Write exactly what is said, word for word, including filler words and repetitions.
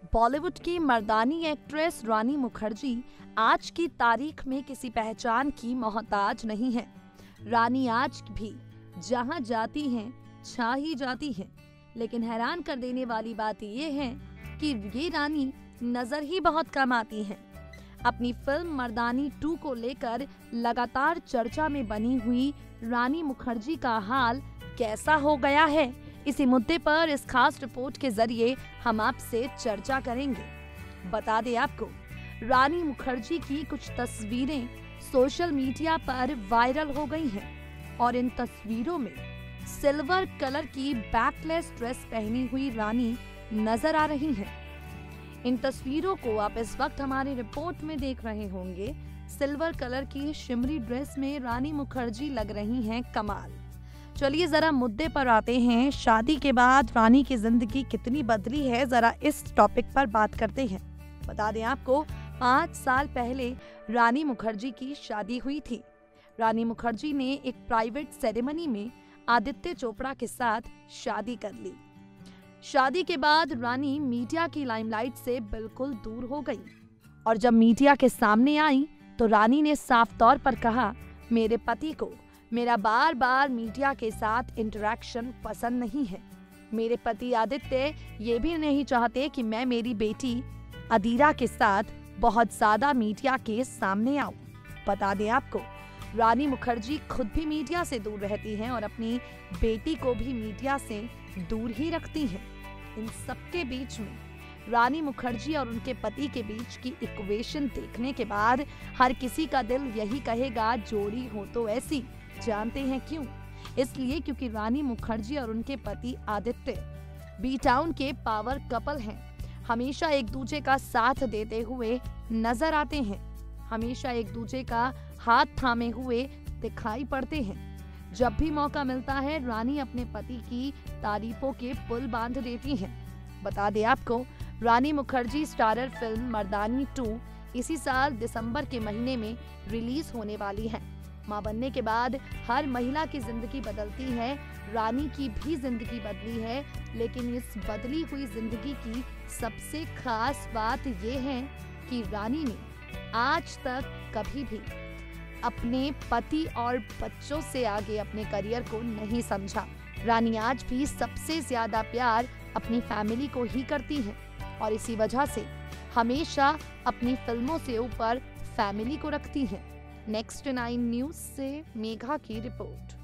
बॉलीवुड की मर्दानी एक्ट्रेस रानी मुखर्जी आज की तारीख में किसी पहचान की मोहताज नहीं है। रानी आज भी जहां जाती हैं छा ही जाती हैं। लेकिन हैरान कर देने वाली बात यह है कि ये रानी नजर ही बहुत कम आती हैं। अपनी फिल्म मर्दानी टू को लेकर लगातार चर्चा में बनी हुई रानी मुखर्जी का हाल कैसा हो गया है, इसी मुद्दे पर इस खास रिपोर्ट के जरिए हम आपसे चर्चा करेंगे। बता दें आपको, रानी मुखर्जी की कुछ तस्वीरें सोशल मीडिया पर वायरल हो गई हैं और इन तस्वीरों में सिल्वर कलर की बैकलेस ड्रेस पहनी हुई रानी नजर आ रही हैं। इन तस्वीरों को आप इस वक्त हमारी रिपोर्ट में देख रहे होंगे। सिल्वर कलर की शिमरी ड्रेस में रानी मुखर्जी लग रही हैं कमाल। चलिए जरा मुद्दे पर आते हैं। शादी के बाद रानी की जिंदगी कितनी बदली है, जरा इस टॉपिक पर बात करते हैं। बता दें आपको, पाँच साल पहले रानी मुखर्जी की शादी हुई थी। रानी मुखर्जी ने एक प्राइवेट सेरेमनी में आदित्य चोपड़ा के साथ शादी कर ली। शादी के बाद रानी मीडिया की लाइमलाइट से बिल्कुल दूर हो गई और जब मीडिया के सामने आई तो रानी ने साफ तौर पर कहा, मेरे पति को मेरा बार बार मीडिया के साथ इंटरेक्शन पसंद नहीं है। मेरे पति आदित्य ये भी नहीं चाहते कि मैं मेरी बेटी अदीरा के साथ बहुत ज्यादा मीडिया के सामने आऊं। बता दें आपको, रानी मुखर्जी खुद भी मीडिया से दूर रहती हैं और अपनी बेटी को भी मीडिया से दूर ही रखती हैं। इन सबके बीच में रानी मुखर्जी और उनके पति के बीच की इक्वेशन देखने के बाद हर किसी का दिल यही कहेगा, जोड़ी हो तो ऐसी। जानते हैं क्यों? इसलिए क्योंकि रानी मुखर्जी और उनके पति आदित्य बी टाउन के पावर कपल हैं। हमेशा एक दूसरे का साथ देते हुए नजर आते हैं, हमेशा एक दूसरे का हाथ थामे हुए दिखाई पड़ते हैं। जब भी मौका मिलता है रानी अपने पति की तारीफों के पुल बांध देती हैं। बता दें आपको, Rani Mukherjee starrer film Mardaani two इसी साल दिसंबर के महीने में रिलीज होने वाली है। मां बनने के बाद हर महिला की जिंदगी बदलती है, रानी की भी जिंदगी बदली है। लेकिन इस बदली हुई जिंदगी की सबसे खास बात यह है कि रानी ने आज तक कभी भी अपने पति और बच्चों से आगे अपने करियर को नहीं समझा। रानी आज भी सबसे ज्यादा प्यार अपनी फैमिली को ही करती है और इसी वजह से हमेशा अपनी फिल्मों से ऊपर फैमिली को रखती है। नेक्स्ट नाइन न्यूज से मेघा की रिपोर्ट।